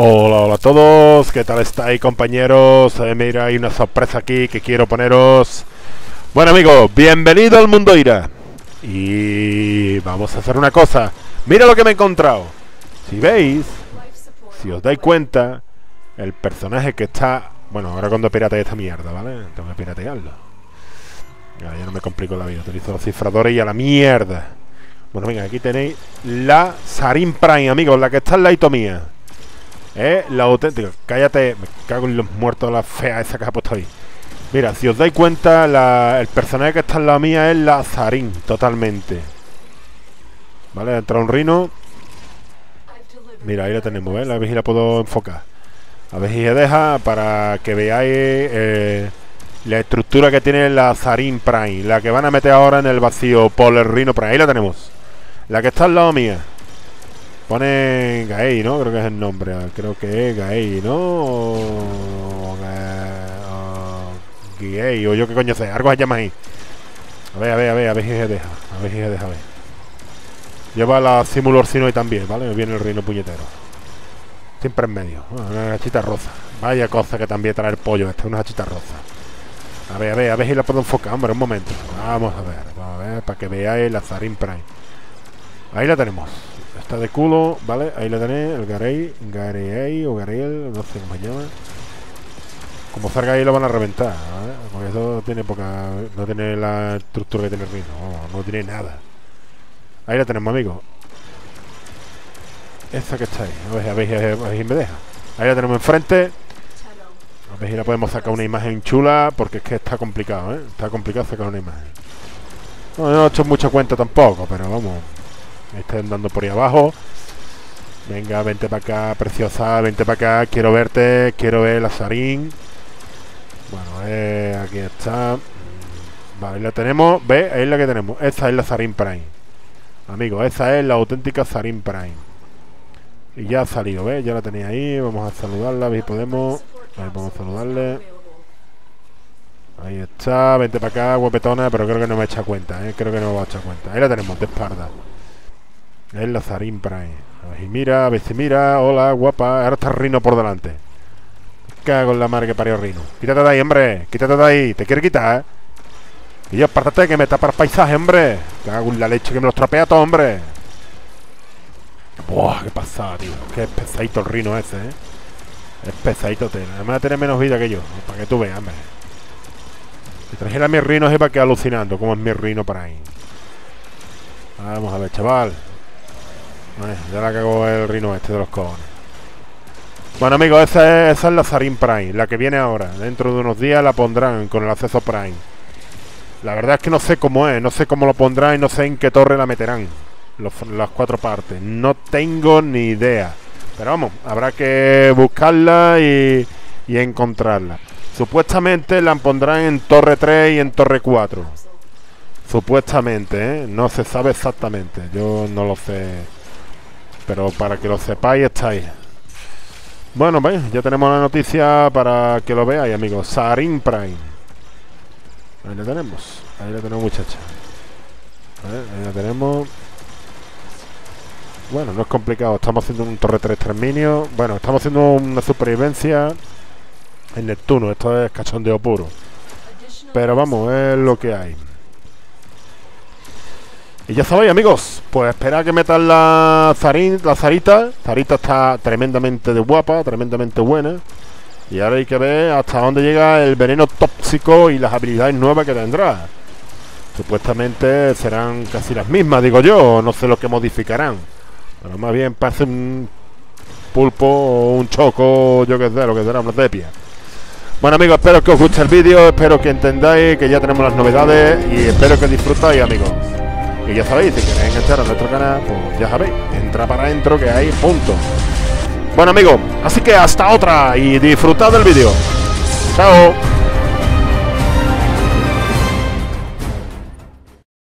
Hola, hola a todos, ¿qué tal estáis, compañeros? Mira, hay una sorpresa aquí que quiero poneros. Bueno, amigos, bienvenido al mundo Ira. Y vamos a hacer una cosa. Mira lo que me he encontrado. Si veis, si os dais cuenta, el personaje que está... Bueno, ahora cuando pirate esta mierda, ¿vale? Tengo que piratearlo. Ya no me complico la vida, utilizo los cifradores y a la mierda. Bueno, venga, aquí tenéis la Sarin Prime, amigos, la que está al ladito mía. La auténtica. Cállate, me cago en los muertos de la fea esa que ha puesto ahí. Mira, si os dais cuenta, el personaje que está en la mía es la Sarin, totalmente. Vale, entra un rino. Mira, ahí la tenemos, ¿ves? A ver si la puedo enfocar. A ver si se deja para que veáis la estructura que tiene la Sarin Prime. La que van a meter ahora en el vacío por el rino Prime. Ahí la tenemos. La que está al lado mía. Pone Gaei, ¿no? Creo que es el nombre. Creo que es Gaei, ¿no? O Gaei, o yo qué coño sé. Algo se llama ahí. A ver si se deja. A ver si se deja, a ver. Lleva la Simulor Sinoi también, ¿vale? Me viene el reino puñetero. Siempre en medio. Una gachita rosa. Vaya cosa que también trae el pollo. Esta es una gachita rosa. A ver si la puedo enfocar, hombre, un momento. Vamos a ver, para que veáis la Sarin Prime. Ahí la tenemos. Está de culo, ¿vale? Ahí la tenéis, el Garei o Gariel, no sé cómo se llama. Como salga ahí lo van a reventar, ¿vale? Porque eso tiene poca... No tiene la estructura que tiene el reino, no tiene nada. Ahí la tenemos, amigos. Esa que está ahí, a ver si me deja. Ahí la tenemos enfrente. A ver si la podemos sacar una imagen chula, porque es que está complicado, ¿eh? Está complicado sacar una imagen. No he hecho mucha cuenta tampoco, pero vamos... Estoy andando por ahí abajo. Venga, vente para acá, preciosa. Vente para acá, quiero verte. Quiero ver la Sarin. Bueno, aquí está. Vale, ahí la tenemos. ¿Ves? Ahí es la que tenemos. Esa es la Sarin Prime. Amigos, esa es la auténtica Sarin Prime. Y ya ha salido, ¿ves? Ya la tenéis ahí. Vamos a saludarla, a ver si podemos. Ahí vamos a saludarle. Ahí está. Vente para acá, guapetona. Pero creo que no me echa cuenta, ¿eh? Creo que no me va a echar cuenta. Ahí la tenemos, de espalda. Es la Sarin Prime. A ver si mira. Hola, guapa. Ahora está Rino por delante. Cago en la madre que parió Rino. Quítate de ahí, hombre. Quítate de ahí. Te quiere quitar, ¿eh? Y yo, apártate que me tapa el paisaje, hombre. Cago en la leche que me los trapea todo, hombre. Buah, qué pasada, tío. Qué pesadito el Rino ese, ¿eh? Es pesadito, tío. Además tiene menos vida que yo. Para que tú veas, hombre. Si trajera mi Rino es para que alucinando. Como es mi Rino Prime. Vamos a ver, chaval. Ya la cago el rino este de los cojones. Bueno, amigos, esa es la Sarin Prime, la que viene ahora. Dentro de unos días la pondrán con el acceso Prime. La verdad es que no sé cómo es, no sé cómo lo pondrán y no sé en qué torre la meterán. Las 4 partes. No tengo ni idea. Pero vamos, habrá que buscarla y encontrarla. Supuestamente la pondrán en torre 3 y en torre 4. Supuestamente, ¿eh? No se sabe exactamente. Yo no lo sé. Pero para que lo sepáis, estáis. Bueno, pues ya tenemos la noticia para que lo veáis, amigos. Sarin Prime. Ahí la tenemos, muchacha. Ahí la tenemos. Bueno, no es complicado. Estamos haciendo un torre 3 terminio. Bueno, estamos haciendo una supervivencia en Neptuno. Esto es cachondeo puro. Pero vamos, es lo que hay. Y ya sabéis, amigos, pues esperad a que metan la Sarita. Sarita está tremendamente de guapa, tremendamente buena. Y ahora hay que ver hasta dónde llega el veneno tóxico y las habilidades nuevas que tendrá. Supuestamente serán casi las mismas, digo yo. No sé lo que modificarán. Pero más bien parece un pulpo o un choco, yo qué sé, lo que será, una sepia. Bueno, amigos, espero que os guste el vídeo. Espero que entendáis que ya tenemos las novedades. Y espero que disfrutáis, amigos. Y ya sabéis, si queréis entrar a nuestro canal, pues ya sabéis, entra para adentro que hay punto. Bueno, amigos, así que hasta otra y disfrutad del vídeo. Chao.